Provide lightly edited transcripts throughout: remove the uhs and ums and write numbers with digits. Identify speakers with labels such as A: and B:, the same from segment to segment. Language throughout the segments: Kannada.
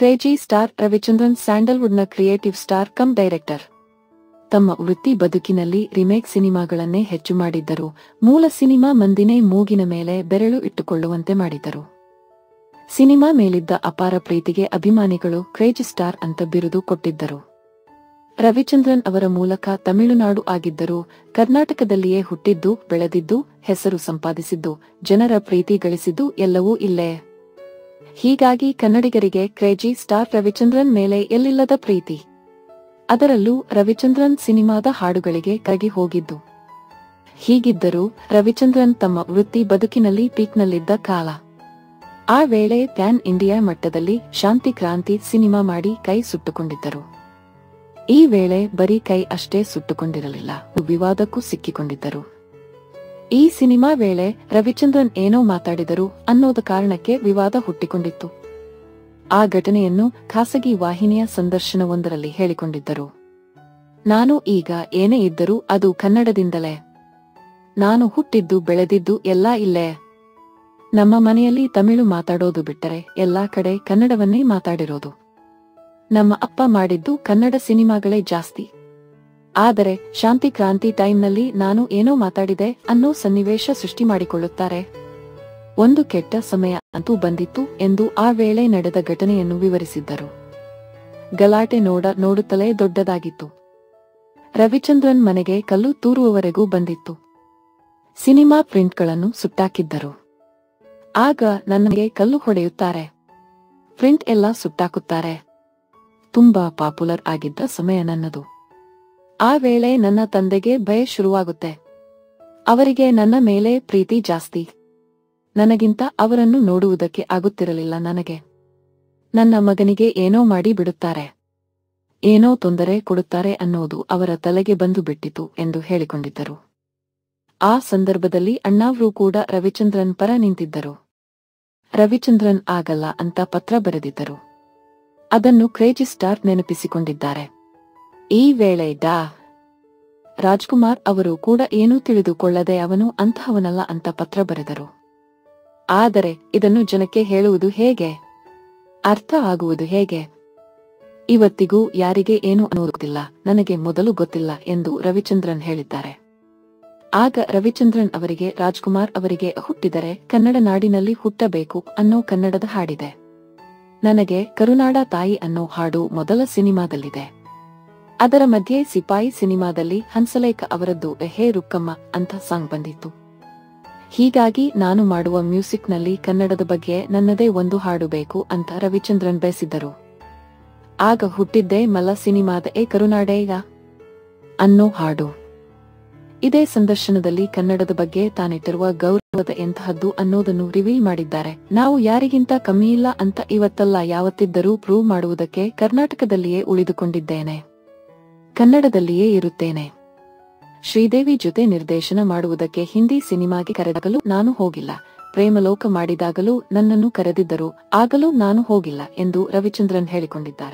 A: ಕ್ರೇಜಿ ಸ್ಟಾರ್ ರವಿಚಂದ್ರನ್ ಸ್ಯಾಂಡಲ್ವುಡ್ನ ಕ್ರಿಯೇಟಿವ್ ಸ್ಟಾರ್ ಕಮ್ ಡೈರೆಕ್ಟರ್. ತಮ್ಮ ವೃತ್ತಿ ಬದುಕಿನಲ್ಲಿ ರಿಮೇಕ್ ಸಿನಿಮಾಗಳನ್ನೇ ಹೆಚ್ಚು ಮಾಡಿದ್ದರು. ಮೂಲ ಸಿನಿಮಾ ಮಂದಿನೇ ಮೂಗಿನ ಮೇಲೆ ಬೆರಳು ಇಟ್ಟುಕೊಳ್ಳುವಂತೆ ಮಾಡಿದ್ದರು. ಸಿನಿಮಾ ಮೇಲಿದ್ದ ಅಪಾರ ಪ್ರೀತಿಗೆ ಅಭಿಮಾನಿಗಳು ಕ್ರೇಜಿ ಸ್ಟಾರ್ ಅಂತ ಬಿರುದು ಕೊಟ್ಟಿದ್ದರು. ರವಿಚಂದ್ರನ್ ಅವರ ಮೂಲಕ ತಮಿಳುನಾಡು ಆಗಿದ್ದರೂ ಕರ್ನಾಟಕದಲ್ಲಿಯೇ ಹುಟ್ಟಿದ್ದು, ಬೆಳೆದಿದ್ದು, ಹೆಸರು ಸಂಪಾದಿಸಿದ್ದು, ಜನರ ಪ್ರೀತಿ ಗಳಿಸಿದ್ದು ಎಲ್ಲವೂ ಇಲ್ಲೇ. ಹೀಗಾಗಿ ಕನ್ನಡಿಗರಿಗೆ ಕ್ರೇಜಿ ಸ್ಟಾರ್ ರವಿಚಂದ್ರನ್ ಮೇಲೆ ಎಲ್ಲಿಲ್ಲದ ಪ್ರೀತಿ. ಅದರಲ್ಲೂ ರವಿಚಂದ್ರನ್ ಸಿನಿಮಾದ ಹಾಡುಗಳಿಗೆ ಕರಗಿ ಹೋಗಿದ್ದು. ಹೀಗಿದ್ದರೂ ರವಿಚಂದ್ರನ್ ತಮ್ಮ ವೃತ್ತಿ ಬದುಕಿನಲ್ಲಿ ಪೀಕ್ನಲ್ಲಿದ್ದ ಕಾಲ. ಆ ವೇಳೆ ಪ್ಯಾನ್ ಇಂಡಿಯಾ ಮಟ್ಟದಲ್ಲಿ ಶಾಂತಿ ಕ್ರಾಂತಿ ಸಿನಿಮಾ ಮಾಡಿ ಕೈ ಸುಟ್ಟುಕೊಂಡಿದ್ದರು. ಈ ವೇಳೆ ಬರೀ ಕೈ ಅಷ್ಟೇ ಸುಟ್ಟುಕೊಂಡಿರಲಿಲ್ಲ, ವಿವಾದಕ್ಕೂ ಸಿಕ್ಕಿಕೊಂಡಿದ್ದರು. ಈ ಸಿನಿಮಾ ವೇಳೆ ರವಿಚಂದ್ರನ್ ಏನೋ ಮಾತಾಡಿದರು ಅನ್ನೋದ ಕಾರಣಕ್ಕೆ ವಿವಾದ ಹುಟ್ಟಿಕೊಂಡಿತ್ತು. ಆ ಘಟನೆಯನ್ನು ಖಾಸಗಿ ವಾಹಿನಿಯ ಸಂದರ್ಶನವೊಂದರಲ್ಲಿ ಹೇಳಿಕೊಂಡಿದ್ದರು. ನಾನು ಈಗ ಏನೇ ಇದ್ದರೂ ಅದು ಕನ್ನಡದಿಂದಲೇ. ನಾನು ಹುಟ್ಟಿದ್ದು ಬೆಳೆದಿದ್ದು ಎಲ್ಲಾ ಇಲ್ಲೇ. ನಮ್ಮ ಮನೆಯಲ್ಲಿ ತಮಿಳು ಮಾತಾಡೋದು ಬಿಟ್ಟರೆ ಎಲ್ಲಾ ಕಡೆ ಕನ್ನಡವನ್ನೇ ಮಾತಾಡಿರೋದು. ನಮ್ಮ ಅಪ್ಪ ಮಾಡಿದ್ದು ಕನ್ನಡ ಸಿನಿಮಾಗಳೇ ಜಾಸ್ತಿ. ಆದರೆ ಶಾಂತಿ ಕ್ರಾಂತಿ ಟೈಮ್ನಲ್ಲಿ ನಾನು ಏನೋ ಮಾತಾಡಿದೆ ಅನ್ನೋ ಸನ್ನಿವೇಶ ಸೃಷ್ಟಿ ಮಾಡಿಕೊಳ್ಳುತ್ತಾರೆ. ಒಂದು ಕೆಟ್ಟ ಸಮಯ ಅಂತೂ ಬಂದಿತ್ತು ಎಂದು ಆ ವೇಳೆ ನಡೆದ ಘಟನೆಯನ್ನು ವಿವರಿಸಿದ್ದರು. ಗಲಾಟೆ ನೋಡುತ್ತಲೇ ದೊಡ್ಡದಾಗಿತ್ತು. ರವಿಚಂದ್ರನ್ ಮನೆಗೆ ಕಲ್ಲು ತೂರುವವರೆಗೂ ಬಂದಿತ್ತು. ಸಿನಿಮಾ ಪ್ರಿಂಟ್ಗಳನ್ನು ಸುಟ್ಟಾಕಿದ್ದರು. ಆಗ ನನಗೆ ಕಲ್ಲು ಹೊಡೆಯುತ್ತಾರೆ, ಪ್ರಿಂಟ್ ಎಲ್ಲ ಸುಟ್ಟಾಕುತ್ತಾರೆ. ತುಂಬಾ ಪಾಪ್ಯುಲರ್ ಆಗಿದ್ದ ಸಮಯ ನನ್ನದು. ಆ ವೇಳೆ ನನ್ನ ತಂದೆಗೆ ಭಯ ಶುರುವಾಗುತ್ತೆ. ಅವರಿಗೆ ನನ್ನ ಮೇಲೆ ಪ್ರೀತಿ ಜಾಸ್ತಿ. ನನಗಿಂತ ಅವರನ್ನು ನೋಡುವುದಕ್ಕೆ ಆಗುತ್ತಿರಲಿಲ್ಲ ನನಗೆ. ನನ್ನ ಮಗನಿಗೆ ಏನೋ ಮಾಡಿ ಬಿಡುತ್ತಾರೆ, ಏನೋ ತೊಂದರೆ ಕೊಡುತ್ತಾರೆ ಅನ್ನೋದು ಅವರ ತಲೆಗೆ ಬಂದು ಬಿಟ್ಟಿತು ಎಂದು ಹೇಳಿಕೊಂಡಿದ್ದರು. ಆ ಸಂದರ್ಭದಲ್ಲಿ ಅಣ್ಣಾವ್ರು ಕೂಡ ರವಿಚಂದ್ರನ್ ಪರ ನಿಂತಿದ್ದರು. ರವಿಚಂದ್ರನ್ ಆಗಲ್ಲ ಅಂತ ಪತ್ರ ಬರೆದಿದ್ದರು. ಅದನ್ನು ಕ್ರೇಜಿ ಸ್ಟಾರ್ ನೆನಪಿಸಿಕೊಂಡಿದ್ದಾರೆ. ಈ ವೇಳೆ ಡಾ. ರಾಜ್ಕುಮಾರ್ ಅವರು ಕೂಡ ಏನೂ ತಿಳಿದುಕೊಳ್ಳದೆ ಅವನು ಅಂತಹವನಲ್ಲ ಅಂತ ಪತ್ರ ಬರೆದರು. ಆದರೆ ಇದನ್ನು ಜನಕ್ಕೆ ಹೇಳುವುದು ಹೇಗೆ, ಅರ್ಥ ಆಗುವುದು ಹೇಗೆ? ಇವತ್ತಿಗೂ ಯಾರಿಗೆ ಏನು ಅನ್ನೋದಿಲ್ಲ, ನನಗೆ ಮೊದಲು ಗೊತ್ತಿಲ್ಲ ಎಂದು ರವಿಚಂದ್ರನ್ ಹೇಳಿದ್ದಾರೆ. ಆಗ ರವಿಚಂದ್ರನ್ ಅವರಿಗೆ ರಾಜ್ಕುಮಾರ್ ಅವರಿಗೆ ಹುಟ್ಟಿದರೆ ಕನ್ನಡ ನಾಡಿನಲ್ಲಿ ಹುಟ್ಟಬೇಕು ಅನ್ನೋ ಕನ್ನಡದ ಹಾಡಿದೆ. ನನಗೆ ಕರುನಾಡ ತಾಯಿ ಅನ್ನೋ ಹಾಡು ಮೊದಲ ಸಿನಿಮಾದಲ್ಲಿದೆ. ಅದರ ಮಧ್ಯೆ ಸಿಪಾಯಿ ಸಿನಿಮಾದಲ್ಲಿ ಹಂಸಲೇಖ ಅವರದ್ದು ಹೇ ರುಕ್ಕಮ್ಮ ಅಂತ ಸಾಂಗ್ ಬಂದಿತ್ತು. ಹೀಗಾಗಿ ನಾನು ಮಾಡುವ ಮ್ಯೂಸಿಕ್ನಲ್ಲಿ ಕನ್ನಡದ ಬಗ್ಗೆ ನನ್ನದೇ ಒಂದು ಹಾಡು ಬೇಕು ಅಂತ ರವಿಚಂದ್ರನ್ ಬಯಸಿದ್ದರು. ಆಗ ಹುಟ್ಟಿದ್ದೇ ಮಲ್ಲ ಸಿನಿಮಾದ ಕರುನಾಡೇಗ ಅನ್ನೋ ಹಾಡು. ಇದೇ ಸಂದರ್ಶನದಲ್ಲಿ ಕನ್ನಡದ ಬಗ್ಗೆ ತಾನಿಟ್ಟಿರುವ ಗೌರವದ ಎಂತಹದ್ದು ಅನ್ನೋದನ್ನು ರಿವೀಲ್ ಮಾಡಿದ್ದಾರೆ. ನಾವು ಯಾರಿಗಿಂತ ಕಮ್ಮಿಯಿಲ್ಲ ಅಂತ ಇವತ್ತಲ್ಲ ಯಾವತ್ತಿದ್ದರೂ ಪ್ರೂವ್ ಮಾಡುವುದಕ್ಕೆ ಕರ್ನಾಟಕದಲ್ಲಿಯೇ ಉಳಿದುಕೊಂಡಿದ್ದೇನೆ, ಕನ್ನಡದಲ್ಲಿಯೇ ಇರುತ್ತೇನೆ. ಶ್ರೀದೇವಿ ಜೊತೆ ನಿರ್ದೇಶನ ಮಾಡುವುದಕ್ಕೆ ಹಿಂದಿ ಸಿನಿಮಾಗೆ ಕರೆದಾಗಲೂ ನಾನು ಹೋಗಿಲ್ಲ. ಪ್ರೇಮಲೋಕ ಮಾಡಿದಾಗಲೂ ನನ್ನನ್ನು ಕರೆದಿದ್ದರು, ಆಗಲೂ ನಾನು ಹೋಗಿಲ್ಲ ಎಂದು ರವಿಚಂದ್ರನ್ ಹೇಳಿಕೊಂಡಿದ್ದಾರೆ.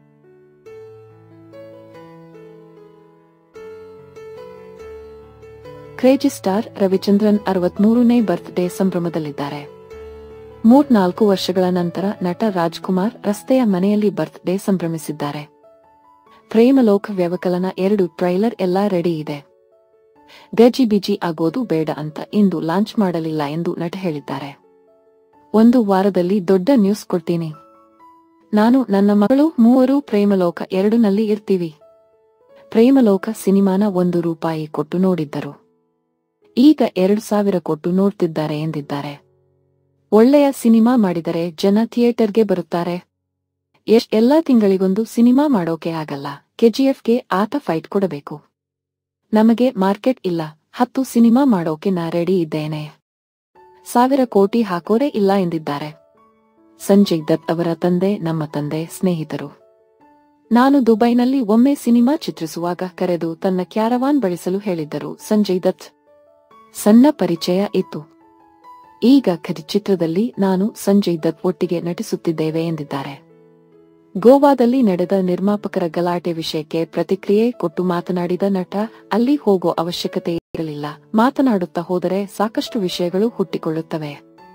A: ಕ್ರೇಜಿ ಸ್ಟಾರ್ ರವಿಚಂದ್ರನ್ 63ನೇ ಬರ್ತ್ಡೇ ಸಂಭ್ರಮದಲ್ಲಿದ್ದಾರೆ. 3-4 ವರ್ಷಗಳ ನಂತರ ನಟ ರಾಜ್ಕುಮಾರ್ ರಸ್ತೆಯ ಮನೆಯಲ್ಲಿ ಬರ್ತ್ಡೇ ಸಂಭ್ರಮಿಸಿದ್ದಾರೆ. ಪ್ರೇಮಲೋಕ ವ್ಯವಕಲನ 2 ಟ್ರೈಲರ್ ಎಲ್ಲಾ ರೆಡಿ ಇದೆ. ಗಜಿಬಿಜಿ ಆಗೋದು ಬೇಡ ಅಂತ ಇಂದು ಲಾಂಚ್ ಮಾಡಲಿಲ್ಲ ಎಂದು ನಟ ಹೇಳಿದ್ದಾರೆ. ಒಂದು ವಾರದಲ್ಲಿ ದೊಡ್ಡ ನ್ಯೂಸ್ ಕೊಡ್ತೀನಿ. ನಾನು ನನ್ನ ಮಗಳು 3 ಪ್ರೇಮಲೋಕ 2ನಲ್ಲಿ ಇರ್ತೀವಿ. ಪ್ರೇಮಲೋಕ ಸಿನಿಮಾನ ₹1 ಕೊಟ್ಟು ನೋಡಿದ್ದರು. ಈಗ 2000 ಕೊಟ್ಟು ನೋಡ್ತಿದ್ದಾರೆ ಎಂದಿದ್ದಾರೆ. ಒಳ್ಳೆಯ ಸಿನಿಮಾ ಮಾಡಿದರೆ ಜನ ಥಿಯೇಟರ್ಗೆ ಬರುತ್ತಾರೆ. ಎಲ್ಲಾ ತಿಂಗಳಿಗೊಂದು ಸಿನಿಮಾ ಮಾಡೋಕೆ ಆಗಲ್ಲ. ಕೆಜಿಎಫ್ಗೆ ಆತ ಫೈಟ್ ಕೊಡಬೇಕು. ನಮಗೆ ಮಾರ್ಕೆಟ್ ಇಲ್ಲ. 10 ಸಿನಿಮಾ ಮಾಡೋಕೆ ನಾ ರೆಡಿ ಇದ್ದೇನೆ. 1000 ಕೋಟಿ ಹಾಕೋರೇ ಇಲ್ಲ ಎಂದಿದ್ದಾರೆ. ಸಂಜಯ್ ದತ್ ಅವರ ತಂದೆ ನಮ್ಮ ತಂದೆ ಸ್ನೇಹಿತರು. ನಾನು ದುಬೈನಲ್ಲಿ ಒಮ್ಮೆ ಸಿನಿಮಾ ಚಿತ್ರಿಸುವಾಗ ಕರೆದು ತನ್ನ ಕ್ಯಾರವಾನ್ ಬಳಸಲು ಹೇಳಿದ್ದರು ಸಂಜಯ್ ದತ್. ಸಣ್ಣ ಪರಿಚಯ ಇತ್ತು. ಈಗ ಚಿತ್ರದಲ್ಲಿ ನಾನು ಸಂಜಯ್ ದತ್ ಒಟ್ಟಿಗೆ ನಟಿಸುತ್ತಿದ್ದೇವೆ ಎಂದಿದ್ದಾರೆ. ಗೋವಾದಲ್ಲಿ ನಡೆದ ನಿರ್ಮಾಪಕರ ಗಲಾಟೆ ವಿಷಯಕ್ಕೆ ಪ್ರತಿಕ್ರಿಯೆ ಕೊಟ್ಟು ಮಾತನಾಡಿದ ನಟ, ಅಲ್ಲಿ ಹೋಗೋ ಅವಶ್ಯಕತೆ ಇರಲಿಲ್ಲ. ಮಾತನಾಡುತ್ತಾ ಹೋದರೆ ಸಾಕಷ್ಟು ವಿಷಯಗಳು ಹುಟ್ಟಿಕೊಳ್ಳುತ್ತವೆ.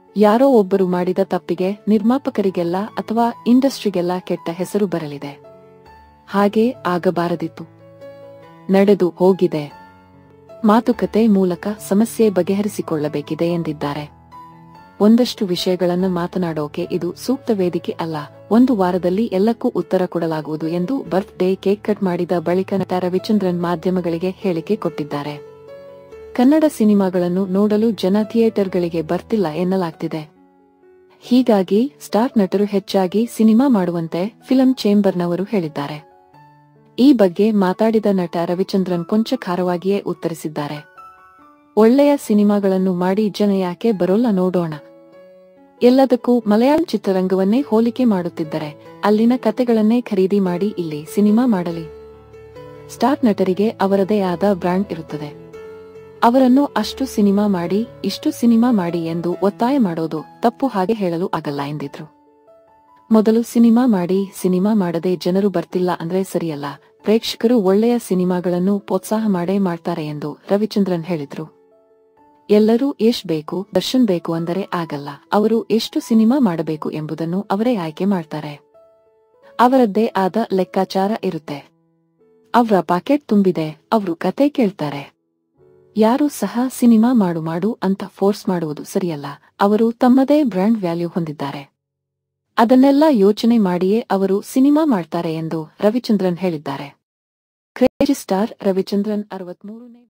A: ಯಾರೋ ಒಬ್ಬರು ಮಾಡಿದ ತಪ್ಪಿಗೆ ನಿರ್ಮಾಪಕರಿಗೆಲ್ಲ ಅಥವಾ ಇಂಡಸ್ಟ್ರಿಗೆಲ್ಲ ಕೆಟ್ಟ ಹೆಸರು ಬರಲಿದೆ. ಹಾಗೆ ಆಗಬಾರದಿತ್ತು. ನಡೆದು ಹೋಗಿದೆ. ಮಾತುಕತೆ ಮೂಲಕ ಸಮಸ್ಯೆ ಬಗೆಹರಿಸಿಕೊಳ್ಳಬೇಕಿದೆ ಎಂದಿದ್ದಾರೆ. ಒಂದಷ್ಟು ವಿಷಯಗಳನ್ನು ಮಾತನಾಡೋಕೆ ಇದು ಸೂಕ್ತ ವೇದಿಕೆ ಅಲ್ಲ. 1 ವಾರದಲ್ಲಿ ಎಲ್ಲಕ್ಕೂ ಉತ್ತರ ಕೊಡಲಾಗುವುದು ಎಂದು ಬರ್ತ್ ಡೇ ಕೇಕ್ ಕಟ್ ಮಾಡಿದ ಬಳಿಕ ನಟ ರವಿಚಂದ್ರನ್ ಮಾಧ್ಯಮಗಳಿಗೆ ಹೇಳಿಕೆ ಕೊಟ್ಟಿದ್ದಾರೆ. ಕನ್ನಡ ಸಿನಿಮಾಗಳನ್ನು ನೋಡಲು ಜನ ಥಿಯೇಟರ್ಗಳಿಗೆ ಬರ್ತಿಲ್ಲ ಎನ್ನಲಾಗ್ತಿದೆ. ಹೀಗಾಗಿ ಸ್ಟಾರ್ ನಟರು ಹೆಚ್ಚಾಗಿ ಸಿನಿಮಾ ಮಾಡುವಂತೆ ಫಿಲಂ ಚೇಂಬರ್ನವರು ಹೇಳಿದ್ದಾರೆ. ಈ ಬಗ್ಗೆ ಮಾತಾಡಿದ ನಟ ರವಿಚಂದ್ರನ್ ಕೊಂಚ ಖಾರವಾಗಿಯೇ ಉತ್ತರಿಸಿದ್ದಾರೆ. ಒಳ್ಳೆಯ ಸಿನಿಮಾಗಳನ್ನು ಮಾಡಿ ಜನ ಯಾಕೆ ಬರೋಲ್ಲ ನೋಡೋಣ. ಎಲ್ಲದಕ್ಕೂ ಮಲಯಾಳಂ ಚಿತ್ರರಂಗವನ್ನೇ ಹೋಲಿಕೆ ಮಾಡುತ್ತಿದ್ದರೆ ಅಲ್ಲಿನ ಕತೆಗಳನ್ನೇ ಖರೀದಿ ಮಾಡಿ ಇಲ್ಲಿ ಸಿನಿಮಾ ಮಾಡಲಿ. ಸ್ಟಾರ್ ನಟರಿಗೆ ಅವರದೇ ಆದ ಬ್ರ್ಯಾಂಡ್ ಇರುತ್ತದೆ. ಅವರನ್ನು ಅಷ್ಟು ಸಿನಿಮಾ ಮಾಡಿ ಇಷ್ಟು ಸಿನಿಮಾ ಮಾಡಿ ಎಂದು ಒತ್ತಾಯ ಮಾಡೋದು ತಪ್ಪು. ಹಾಗೆ ಹೇಳಲು ಆಗಲ್ಲ ಎಂದಿದ್ರು. ಮೊದಲು ಸಿನಿಮಾ ಮಾಡಿ ಸಿನಿಮಾ ಮಾಡದೆ ಜನರು ಬರ್ತಿಲ್ಲ ಅಂದ್ರೆ ಸರಿಯಲ್ಲ. ಪ್ರೇಕ್ಷಕರು ಒಳ್ಳೆಯ ಸಿನಿಮಾಗಳನ್ನು ಪ್ರೋತ್ಸಾಹ ಮಾಡೇ ಮಾಡ್ತಾರೆ ಎಂದು ರವಿಚಂದ್ರನ್ ಹೇಳಿದ್ರು. ಎಲ್ಲರೂ ಯಶ್ ಬೇಕು ದರ್ಶನ್ ಬೇಕು ಅಂದರೆ ಆಗಲ್ಲ. ಅವರು ಎಷ್ಟು ಸಿನಿಮಾ ಮಾಡಬೇಕು ಎಂಬುದನ್ನು ಅವರೇ ಆಯ್ಕೆ ಮಾಡ್ತಾರೆ. ಅವರದ್ದೇ ಆದ ಲೆಕ್ಕಾಚಾರ ಇರುತ್ತೆ. ಅವರ ಪಾಕೆಟ್ ತುಂಬಿದೆ, ಅವರು ಕತೆ ಕೇಳ್ತಾರೆ. ಯಾರು ಸಹ ಸಿನಿಮಾ ಮಾಡು ಅಂತ ಫೋರ್ಸ್ ಮಾಡುವುದು ಸರಿಯಲ್ಲ. ಅವರು ತಮ್ಮದೇ ಬ್ರ್ಯಾಂಡ್ ವ್ಯಾಲ್ಯೂ ಹೊಂದಿದ್ದಾರೆ. ಅದನ್ನೆಲ್ಲ ಯೋಚನೆ ಮಾಡಿಯೇ ಅವರು ಸಿನಿಮಾ ಮಾಡ್ತಾರೆ ಎಂದು ರವಿಚಂದ್ರನ್ ಹೇಳಿದ್ದಾರೆ. ಕ್ರೇಜಿ ಸ್ಟಾರ್ ರವಿಚಂದ್ರನ್ 63ನೇ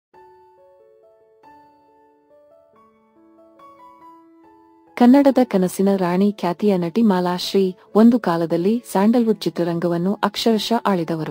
A: ಕನ್ನಡದ ಕನಸಿನ ರಾಣಿ ಖ್ಯಾತಿಯ ನಟಿ ಮಾಲಾಶ್ರೀ ಒಂದು ಕಾಲದಲ್ಲಿ ಸ್ಯಾಂಡಲ್ವುಡ್ ಚಿತ್ರರಂಗವನ್ನು ಅಕ್ಷರಶಃ ಆಳಿದವರು.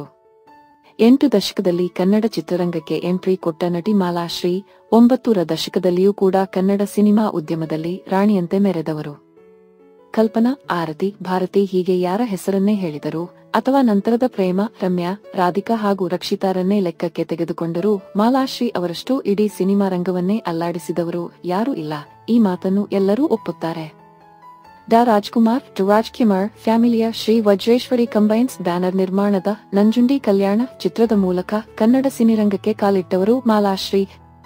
A: 8 ದಶಕದಲ್ಲಿ ಕನ್ನಡ ಚಿತ್ರರಂಗಕ್ಕೆ ಎಂಟ್ರಿ ಕೊಟ್ಟ ನಟಿ ಮಾಲಾಶ್ರೀ 9ರ ದಶಕದಲ್ಲಿಯೂ ಕೂಡ ಕನ್ನಡ ಸಿನಿಮಾ ಉದ್ಯಮದಲ್ಲಿ ರಾಣಿಯಂತೆ ಮೆರೆದವರು. ಕಲ್ಪನಾ, ಆರತಿ, ಭಾರತಿ ಹೀಗೆ ಯಾರ ಹೆಸರನ್ನೇ ಹೇಳಿದರು ಅಥವಾ ನಂತರದ ಪ್ರೇಮ, ರಮ್ಯಾ, ರಾಧಿಕಾ ಹಾಗೂ ರಕ್ಷಿತಾರನ್ನೇ ಲೆಕ್ಕಕ್ಕೆ ತೆಗೆದುಕೊಂಡರೂ ಮಾಲಾಶ್ರೀ ಅವರಷ್ಟು ಇಡೀ ಸಿನಿಮಾ ರಂಗವನ್ನೇ ಅಲ್ಲಾಡಿಸಿದವರು ಯಾರೂ ಇಲ್ಲ. ಈ ಮಾತನ್ನು ಎಲ್ಲರೂ ಒಪ್ಪುತ್ತಾರೆ. ಡಾ ರಾಜ್ಕುಮಾರ್ ಟು ರಾಜ್ಕುಮಾರ್ ಫ್ಯಾಮಿಲಿಯ ಶ್ರೀ ವಜ್ರೇಶ್ವರಿ ಕಂಬೈನ್ಸ್ ಬ್ಯಾನರ್ ನಿರ್ಮಾಣದ ನಂಜುಂಡಿ ಕಲ್ಯಾಣ ಚಿತ್ರದ ಮೂಲಕ ಕನ್ನಡ ಸಿನಿರಂಗಕ್ಕೆ ಕಾಲಿಟ್ಟವರು ಮಾಲಾಶ್ರೀ.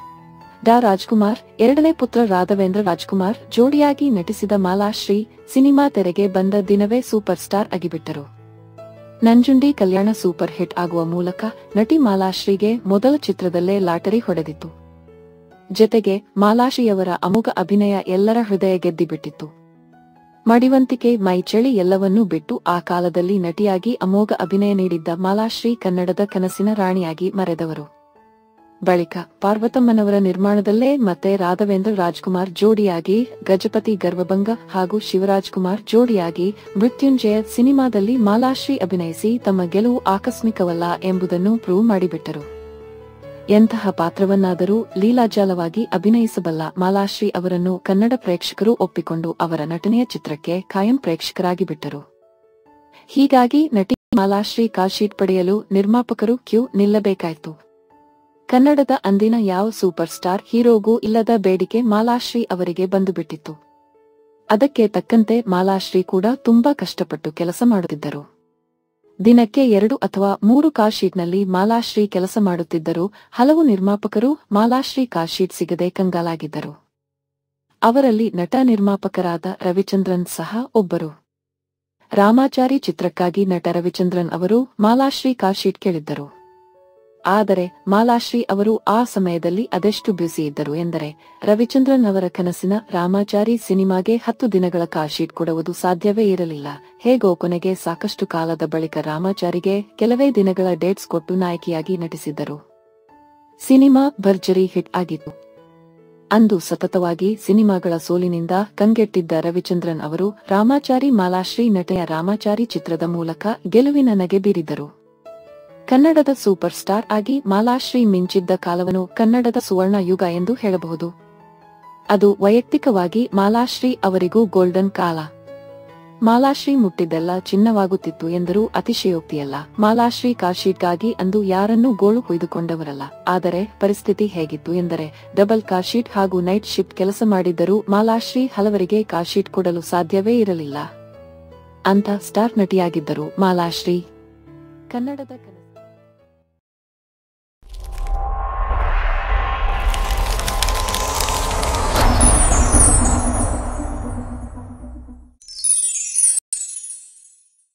A: ಡಾ ರಾಜ್ಕುಮಾರ್ 2ನೇ ಪುತ್ರ ರಾಘವೇಂದ್ರ ರಾಜ್ಕುಮಾರ್ ಜೋಡಿಯಾಗಿ ನಟಿಸಿದ ಮಾಲಾಶ್ರೀ ಸಿನಿಮಾ ತೆರೆಗೆ ಬಂದ ದಿನವೇ ಸೂಪರ್ ಸ್ಟಾರ್ ಆಗಿಬಿಟ್ಟರು. ನಂಜುಂಡಿ ಕಲ್ಯಾಣ ಸೂಪರ್ ಹಿಟ್ ಆಗುವ ಮೂಲಕ ನಟಿ ಮಾಲಾಶ್ರೀಗೆ ಮೊದಲ ಚಿತ್ರದಲ್ಲೇ ಲಾಟರಿ ಹೊಡೆದಿತ್ತು. ಜತೆಗೆ ಮಾಲಾಶ್ರೀಯವರ ಅಮೋಘ ಅಭಿನಯ ಎಲ್ಲರ ಹೃದಯ ಗೆದ್ದಿಬಿಟ್ಟಿತ್ತು. ಮಡಿವಂತಿಕೆ, ಮೈಚಳಿ ಎಲ್ಲವನ್ನೂ ಬಿಟ್ಟು ಆ ಕಾಲದಲ್ಲಿ ನಟಿಯಾಗಿ ಅಮೋಘ ಅಭಿನಯ ನೀಡಿದ್ದ ಮಾಲಾಶ್ರೀ ಕನ್ನಡದ ಕನಸಿನ ರಾಣಿಯಾಗಿ ಮರೆದವರು. ಬಳಿಕ ಪಾರ್ವತಮ್ಮನವರ ನಿರ್ಮಾಣದಲ್ಲೇ ಮತ್ತೆ ರಾಘವೇಂದ್ರ ರಾಜ್ಕುಮಾರ್ ಜೋಡಿಯಾಗಿ ಗಜಪತಿ ಗರ್ವಭಂಗ ಹಾಗೂ ಶಿವರಾಜ್ಕುಮಾರ್ ಜೋಡಿಯಾಗಿ ಮೃತ್ಯುಂಜಯ ಸಿನಿಮಾದಲ್ಲಿ ಮಾಲಾಶ್ರೀ ಅಭಿನಯಿಸಿ ತಮ್ಮ ಗೆಲುವು ಆಕಸ್ಮಿಕವಲ್ಲ ಎಂಬುದನ್ನು ಪ್ರೂವ್ ಮಾಡಿಬಿಟ್ಟರು. ಎಂತಹ ಪಾತ್ರವನ್ನಾದರೂ ಲೀಲಾಜಾಲವಾಗಿ ಅಭಿನಯಿಸಬಲ್ಲ ಮಾಲಾಶ್ರೀ ಅವರನ್ನು ಕನ್ನಡ ಪ್ರೇಕ್ಷಕರು ಒಪ್ಪಿಕೊಂಡು ಅವರ ನಟನೆಯ ಚಿತ್ರಕ್ಕೆ ಖಾಯಂ ಪ್ರೇಕ್ಷಕರಾಗಿ ಬಿಟ್ಟರು. ಹೀಗಾಗಿ ನಟಿ ಮಾಲಾಶ್ರೀ ಕಾಲ್ಶೀಟ್ ಪಡೆಯಲು ನಿರ್ಮಾಪಕರು ಕ್ಯೂ ನಿಲ್ಲಬೇಕಾಯಿತು. ಕನ್ನಡದ ಅಂದಿನ ಯಾವ ಸೂಪರ್ ಸ್ಟಾರ್ ಹೀರೋಗೂ ಇಲ್ಲದ ಬೇಡಿಕೆ ಮಾಲಾಶ್ರೀ ಅವರಿಗೆ ಬಂದುಬಿಟ್ಟಿತ್ತು. ಅದಕ್ಕೆ ತಕ್ಕಂತೆ ಮಾಲಾಶ್ರೀ ಕೂಡ ತುಂಬಾ ಕಷ್ಟಪಟ್ಟು ಕೆಲಸ ಮಾಡುತ್ತಿದ್ದರು. ದಿನಕ್ಕೆ 2 ಅಥವಾ 3 ಕಾಲ್ಶೀಟ್ನಲ್ಲಿ ಮಾಲಾಶ್ರೀ ಕೆಲಸ ಮಾಡುತ್ತಿದ್ದರು. ಹಲವು ನಿರ್ಮಾಪಕರು ಮಾಲಾಶ್ರೀ ಕಾಲ್ಶೀಟ್ ಸಿಗದೆ ಕಂಗಾಲಾಗಿದ್ದರು. ಅವರಲ್ಲಿ ನಟ ನಿರ್ಮಾಪಕರಾದ ರವಿಚಂದ್ರನ್ ಸಹ ಒಬ್ಬರು. ರಾಮಾಚಾರಿ ಚಿತ್ರಕ್ಕಾಗಿ ನಟ ರವಿಚಂದ್ರನ್ ಅವರು ಮಾಲಾಶ್ರೀ ಕಾಲ್ಶೀಟ್ ಕೇಳಿದ್ದರು. ಆದರೆ ಮಾಲಾಶ್ರೀ ಅವರು ಆ ಸಮಯದಲ್ಲಿ ಅದೆಷ್ಟು ಬ್ಯುಸಿ ಇದ್ದರು ಎಂದರೆ ರವಿಚಂದ್ರನ್ ಅವರ ಕನಸಿನ ರಾಮಾಚಾರಿ ಸಿನಿಮಾಗೆ 10 ದಿನಗಳ ಕಾಲ್ಶೀಟ್ ಕೊಡುವುದು ಸಾಧ್ಯವೇ ಇರಲಿಲ್ಲ. ಹೇಗೋ ಕೊನೆಗೆ ಸಾಕಷ್ಟು ಕಾಲದ ಬಳಿಕ ರಾಮಾಚಾರಿಗೆ ಕೆಲವೇ ದಿನಗಳ ಡೇಟ್ಸ್ ಕೊಟ್ಟು ನಾಯಕಿಯಾಗಿ ನಟಿಸಿದ್ದರು. ಸಿನಿಮಾ ಭರ್ಜರಿ ಹಿಟ್ ಆಗಿತ್ತು. ಅಂದು ಸತತವಾಗಿ ಸಿನಿಮಾಗಳ ಸೋಲಿನಿಂದ ಕಂಗೆಟ್ಟಿದ್ದ ರವಿಚಂದ್ರನ್ ಅವರು ರಾಮಾಚಾರಿ ಮಾಲಾಶ್ರೀ ನಟನೆಯ ರಾಮಾಚಾರಿ ಚಿತ್ರದ ಮೂಲಕ ಗೆಲುವಿನ ನಗೆ ಬೀರಿದರು. ಕನ್ನಡದ ಸೂಪರ್ ಸ್ಟಾರ್ ಆಗಿ ಮಾಲಾಶ್ರೀ ಮಿಂಚಿದ್ದ ಕಾಲವನ್ನು ಕನ್ನಡದ ಸುವರ್ಣ ಯುಗ ಎಂದು ಹೇಳಬಹುದು. ಅದು ವೈಯಕ್ತಿಕವಾಗಿ ಮಾಲಾಶ್ರೀ ಅವರಿಗೂ ಗೋಲ್ಡನ್ ಕಾಲ. ಮಾಲಾಶ್ರೀ ಮುಟ್ಟಿದ್ದೆಲ್ಲ ಚಿನ್ನವಾಗುತ್ತಿತ್ತು ಎಂದರೂ ಅತಿಶಯೋಕ್ತಿಯಲ್ಲ. ಮಾಲಾಶ್ರೀ ಕಾಲ್ಶೀಟ್ಗಾಗಿ ಅಂದು ಯಾರನ್ನೂ ಗೋಳು ಹೊಯ್ದುಕೊಂಡವರಲ್ಲ. ಆದರೆ ಪರಿಸ್ಥಿತಿ ಹೇಗಿತ್ತು ಎಂದರೆ ಡಬಲ್ ಕಾಲ್ಶೀಟ್ ಹಾಗೂ ನೈಟ್ ಶಿಫ್ಟ್ ಕೆಲಸ ಮಾಡಿದ್ದರೂ ಮಾಲಾಶ್ರೀ ಹಲವರಿಗೆ ಕಾಲ್ಶೀಟ್ ಕೊಡಲು ಸಾಧ್ಯವೇ ಇರಲಿಲ್ಲ. ಅಂತ ಸ್ಟಾರ್ ನಟಿಯಾಗಿದ್ದರು ಮಾಲಾಶ್ರೀ. ಕನ್ನಡದ